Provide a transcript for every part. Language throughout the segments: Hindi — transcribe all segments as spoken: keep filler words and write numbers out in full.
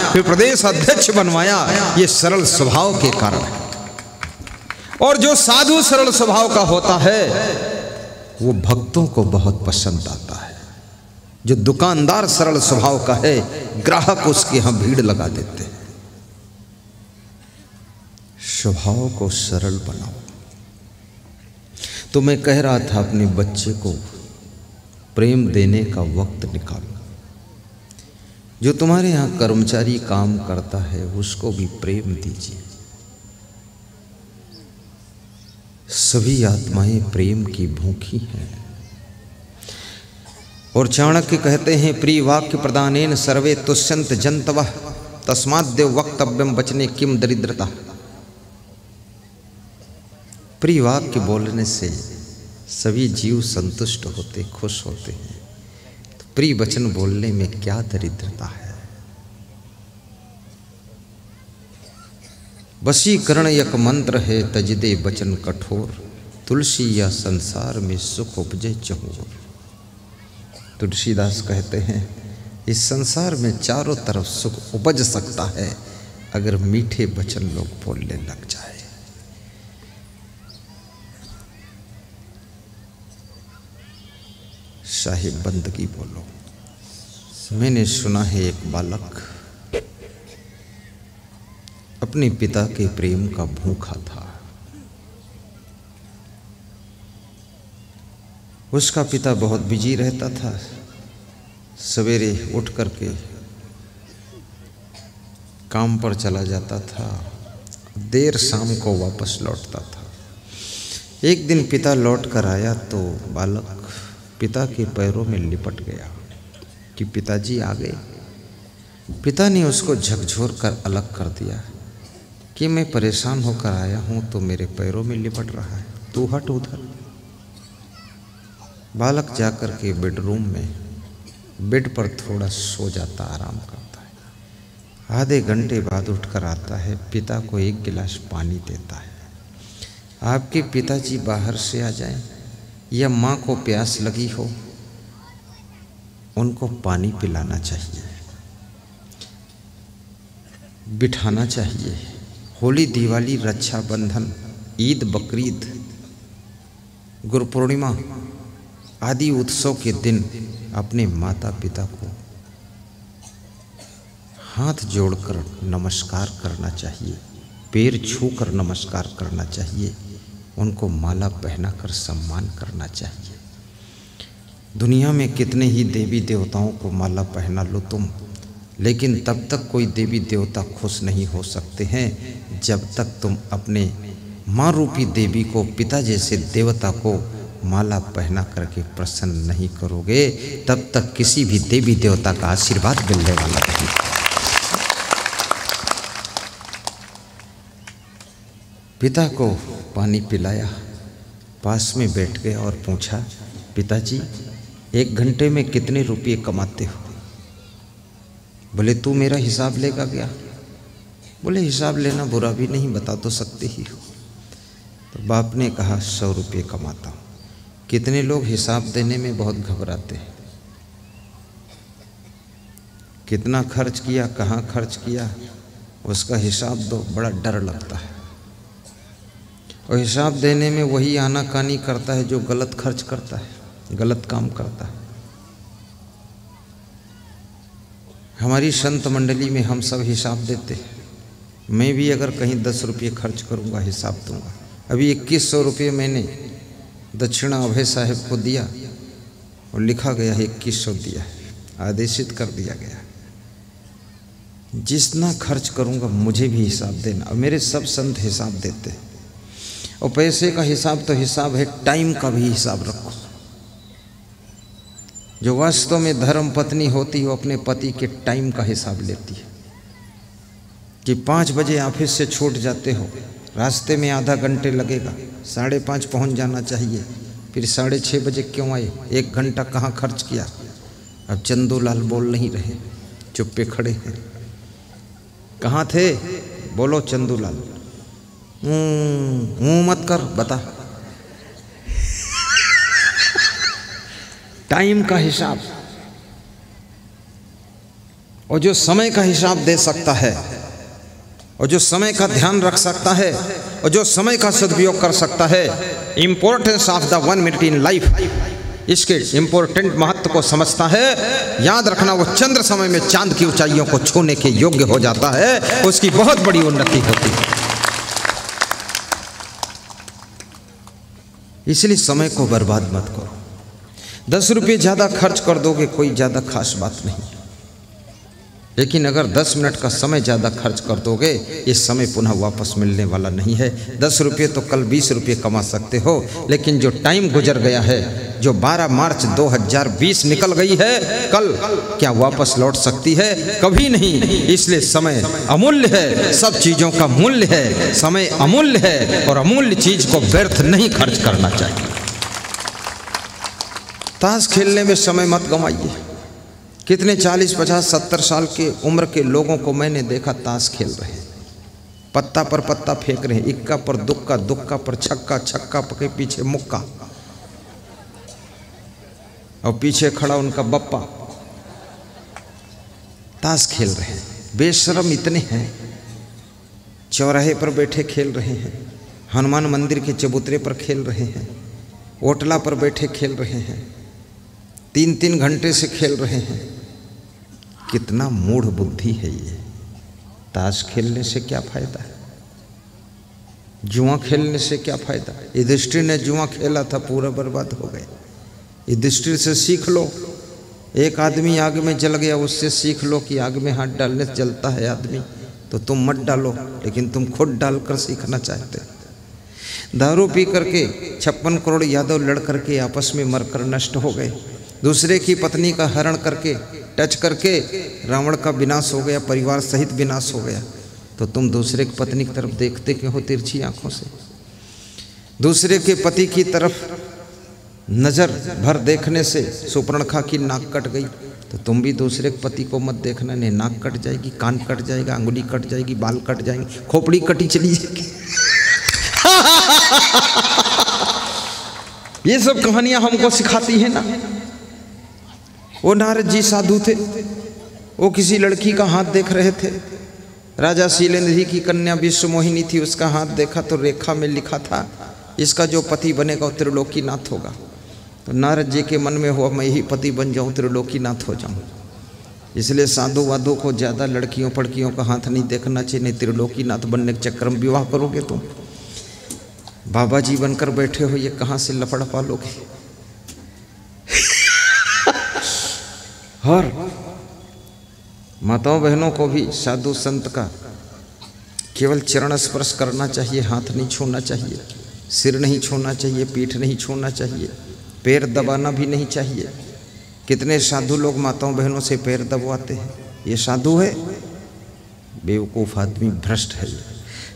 फिर प्रदेश अध्यक्ष बनवाया, ये सरल स्वभाव के कारण है। और जो साधु सरल स्वभाव का होता है वो भक्तों को बहुत पसंद आता है। जो दुकानदार सरल स्वभाव का है, ग्राहक उसके यहां भीड़ लगा देते हैं। स्वभाव को सरल बनाओ। तो मैं कह रहा था अपने बच्चे को प्रेम देने का वक्त निकालो। जो तुम्हारे यहाँ कर्मचारी काम करता है उसको भी प्रेम दीजिए। सभी आत्माएं प्रेम की भूखी हैं। और चाणक्य कहते हैं, प्रिय वाक्य प्रदानेन सर्वे तुष्यंत जंतवः तस्माद्देव वक्तव्यम वचने किम दरिद्रता। प्रिय वाक्य बोलने से सभी जीव संतुष्ट होते, खुश होते हैं। तो प्रिय वचन बोलने में क्या दरिद्रता है। वशीकरण एक मंत्र है, तजदे वचन कठोर, तुलसी या संसार में सुख उपजे चहूर। तुलसीदास कहते हैं, इस संसार में चारों तरफ सुख उपज सकता है अगर मीठे वचन लोग बोलने लग जाए। साहिब बंदगी बोलो। मैंने सुना है एक बालक अपने पिता के प्रेम का भूखा था। उसका पिता बहुत बिजी रहता था। सवेरे उठ करके काम पर चला जाता था, देर शाम को वापस लौटता था। एक दिन पिता लौट कर आया तो बालक पिता के पैरों में लिपट गया कि पिताजी आ गए। पिता ने उसको झकझोर कर अलग कर दिया कि मैं परेशान होकर आया हूँ तो मेरे पैरों में लिपट रहा है, तू हट उधर। बालक जाकर के बेडरूम में बेड पर थोड़ा सो जाता, आराम करता है। आधे घंटे बाद उठकर आता है, पिता को एक गिलास पानी देता है। आपके पिताजी बाहर से आ जाएं या माँ को प्यास लगी हो, उनको पानी पिलाना चाहिए, बिठाना चाहिए। होली, दिवाली, रक्षाबंधन, ईद, बकरीद, गुरु पूर्णिमा आदि उत्सव के दिन अपने माता पिता को हाथ जोड़कर नमस्कार करना चाहिए, पैर छूकर नमस्कार करना चाहिए, उनको माला पहनाकर सम्मान करना चाहिए। दुनिया में कितने ही देवी देवताओं को माला पहना लो तुम, लेकिन तब तक कोई देवी देवता खुश नहीं हो सकते हैं जब तक तुम अपने माँ रूपी देवी को, पिता जैसे देवता को माला पहना करके प्रसन्न नहीं करोगे, तब तक किसी भी देवी देवता का आशीर्वाद मिलने वाला नहीं। पिता को पानी पिलाया, पास में बैठ गया और पूछा, पिताजी एक घंटे में कितने रुपये कमाते हो? बोले तू मेरा हिसाब लेगा क्या? बोले हिसाब लेना बुरा भी नहीं, बता तो सकते ही हो। तो बाप ने कहा सौ रुपये कमाता हूँ। कितने लोग हिसाब देने में बहुत घबराते हैं। कितना खर्च किया, कहाँ खर्च किया, उसका हिसाब दो, बड़ा डर लगता है। और हिसाब देने में वही आनाकानी करता है जो गलत खर्च करता है, गलत काम करता है। हमारी संत मंडली में हम सब हिसाब देते हैं। मैं भी अगर कहीं दस रुपये खर्च करूँगा हिसाब दूंगा। अभी इक्कीस सौ रुपये मैंने दक्षिणा अभय साहब को दिया और लिखा गया है इक्कीस सौ दिया है, आदेशित कर दिया गया। जितना खर्च करूँगा मुझे भी हिसाब देना। और मेरे सब संत हिसाब देते हैं। और पैसे का हिसाब तो हिसाब है, टाइम का भी हिसाब रखो। जो वास्तव में धर्म पत्नी होती है वो अपने पति के टाइम का हिसाब लेती है कि पाँच बजे ऑफिस से छूट जाते हो, रास्ते में आधा घंटे लगेगा, साढ़े पाँच पहुँच जाना चाहिए, फिर साढ़े छः बजे क्यों आए, एक घंटा कहाँ खर्च किया। अब चंदूलाल बोल नहीं रहे, चुप पे खड़े हैं। कहाँ थे? बोलो चंदूलाल। हूँ मत कर, बता। टाइम का हिसाब। और जो समय का हिसाब दे सकता है, और जो समय का ध्यान रख सकता है, और जो समय का सदुपयोग कर सकता है, importance of the one minute in life, इसके इम्पोर्टेंट महत्व को समझता है, याद रखना वो चंद्र समय में चांद की ऊंचाइयों को छूने के योग्य हो जाता है, उसकी बहुत बड़ी उन्नति होती है। इसलिए समय को बर्बाद मत करो। दस रुपये ज़्यादा खर्च कर दोगे कोई ज़्यादा खास बात नहीं, लेकिन अगर दस मिनट का समय ज़्यादा खर्च कर दोगे, ये समय पुनः वापस मिलने वाला नहीं है। दस रुपये तो कल बीस रुपये कमा सकते हो, लेकिन जो टाइम गुजर गया है, जो बारह मार्च दो हज़ार बीस निकल गई है, कल क्या वापस लौट सकती है? कभी नहीं। इसलिए समय अमूल्य है, सब चीज़ों का मूल्य है, समय अमूल्य है, और अमूल्य चीज़ को व्यर्थ नहीं खर्च करना चाहिए। ताश खेलने में समय मत गंवाइए। कितने चालीस पचास सत्तर साल के उम्र के लोगों को मैंने देखा ताश खेल रहे हैं, पत्ता पर पत्ता फेंक रहे हैं, इक्का पर दुक्का, दुक्का पर छक्का, छक्का के पीछे मुक्का, और पीछे खड़ा उनका बप्पा, ताश खेल रहे हैं। बेशरम इतने हैं, चौराहे पर बैठे खेल रहे हैं, हनुमान मंदिर के चबूतरे पर खेल रहे हैं, ओटला पर बैठे खेल रहे हैं, तीन तीन घंटे से खेल रहे हैं। कितना मूढ़ बुद्धि है ये। ताश खेलने से क्या फायदा है? जुआ खेलने से क्या फायदा? युधिष्ठिर ने जुआ खेला था, पूरा बर्बाद हो गए। युधिष्ठिर से सीख लो। एक आदमी आग में जल गया, उससे सीख लो कि आग में हाथ डालने से जलता है आदमी, तो तुम मत डालो, लेकिन तुम खुद डालकर सीखना चाहते। दारू पी करके छप्पन करोड़ यादव लड़ करके आपस में मरकर नष्ट हो गए। दूसरे की पत्नी का हरण करके, टच करके रावण का विनाश हो गया, परिवार सहित विनाश हो गया। तो तुम दूसरे की पत्नी की तरफ देखते क्यों हो तिरछी आंखों से? दूसरे के पति की तरफ नज़र भर देखने से सुपर्णखा की नाक कट गई, तो तुम भी दूसरे के पति को मत देखना, नहीं नाक कट जाएगी, कान कट जाएगा, अंगुली कट जाएगी, बाल कट जाएंगे, खोपड़ी कटी चली जाएगी। ये सब कहानियां हमको सिखाती हैं ना। वो नारद जी साधु थे, वो किसी लड़की का हाथ देख रहे थे। राजा शैलेंद्र की कन्या विश्व मोहिनी थी, उसका हाथ देखा तो रेखा में लिखा था, इसका जो पति बनेगा वो त्रिलोकीनाथ होगा। तो नारद जी के मन में हुआ मैं ही पति बन जाऊं, त्रिलोकीनाथ हो जाऊं। इसलिए साधु वाधु को ज़्यादा लड़कियों पड़कियों का हाथ नहीं देखना चाहिए, नहीं त्रिलोकीनाथ बनने के चक्कर में विवाह करोगे तुम। बाबा जी बनकर बैठे हो, ये कहाँ से लफड़ पालोगे? और माताओं बहनों को भी साधु संत का केवल चरण स्पर्श करना चाहिए, हाथ नहीं छूना चाहिए, सिर नहीं छूना चाहिए, पीठ नहीं छूना चाहिए, पैर दबाना भी नहीं चाहिए। कितने साधु लोग माताओं बहनों से पैर दबवाते हैं। ये साधु है? बेवकूफ़ आदमी, भ्रष्ट है ये।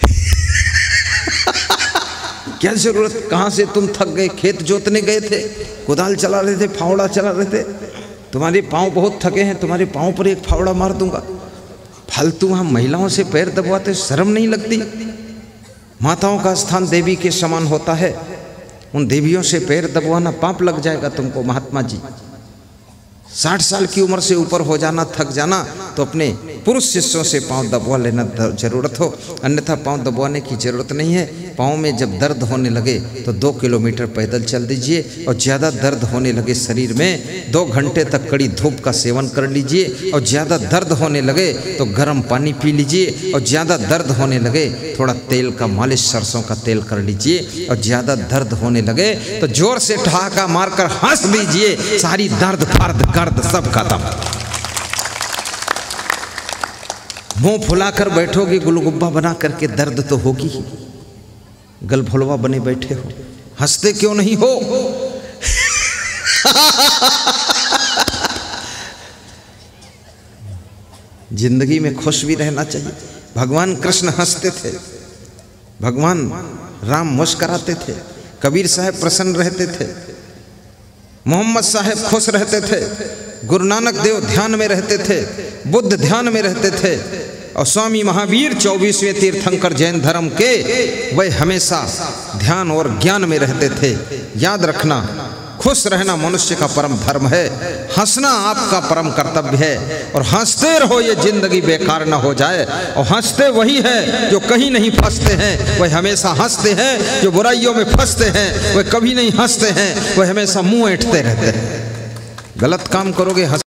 क्या जरूरत? कहाँ से तुम थक गए? खेत जोतने गए थे, कुदाल चला रहे थे, फावड़ा चला रहे थे, तुम्हारे पाँव बहुत थके हैं, तुम्हारे पाँव पर एक फावड़ा मार दूंगा। फालतू हम महिलाओं से पैर दबवाते, शर्म नहीं लगती? माताओं का स्थान देवी के समान होता है, उन देवियों से पैर दबवाना पाप लग जाएगा तुमको। महात्मा जी, साठ साल की उम्र से ऊपर हो जाना, थक जाना, तो अपने पुरुष शिष्यों से पांव दबवा लेना जरूरत हो, अन्यथा पांव दबवाने की जरूरत नहीं है। पांव में जब दर्द होने लगे तो दो किलोमीटर पैदल चल दीजिए, और ज़्यादा दर्द होने लगे शरीर में दो घंटे तक कड़ी धूप का सेवन कर लीजिए, और ज़्यादा दर्द होने लगे तो गर्म पानी पी लीजिए, और ज़्यादा दर्द होने लगे थोड़ा तेल का मालिश, सरसों का तेल कर लीजिए, और ज़्यादा दर्द होने लगे तो जोर से ठहाका मारकर हंस दीजिए, सारी दर्द फर्द गर्द सब खत्म। मुंह फुलाकर बैठोगे गुलगुब्बा बना करके, दर्द तो होगी ही। गलफुलवा बने बैठे हो, हंसते क्यों नहीं हो? जिंदगी में खुश भी रहना चाहिए। भगवान कृष्ण हंसते थे, भगवान राम मुस्कराते थे, कबीर साहब प्रसन्न रहते थे, मोहम्मद साहब खुश रहते थे, गुरु नानक देव ध्यान में रहते थे, बुद्ध ध्यान में रहते थे, और स्वामी महावीर चौबीसवें तीर्थंकर जैन धर्म के वह हमेशा ध्यान और ज्ञान में रहते थे। याद रखना, खुश रहना मनुष्य का परम धर्म है, हंसना आपका परम कर्तव्य है। और हंसते रहो, ये जिंदगी बेकार ना हो जाए। और हंसते वही है जो कहीं नहीं फंसते हैं, वह हमेशा हंसते हैं। जो बुराइयों में फंसते हैं वह कभी नहीं हंसते हैं, वह हमेशा मुंह ऐंठते रहते हैं। गलत काम करोगे हंस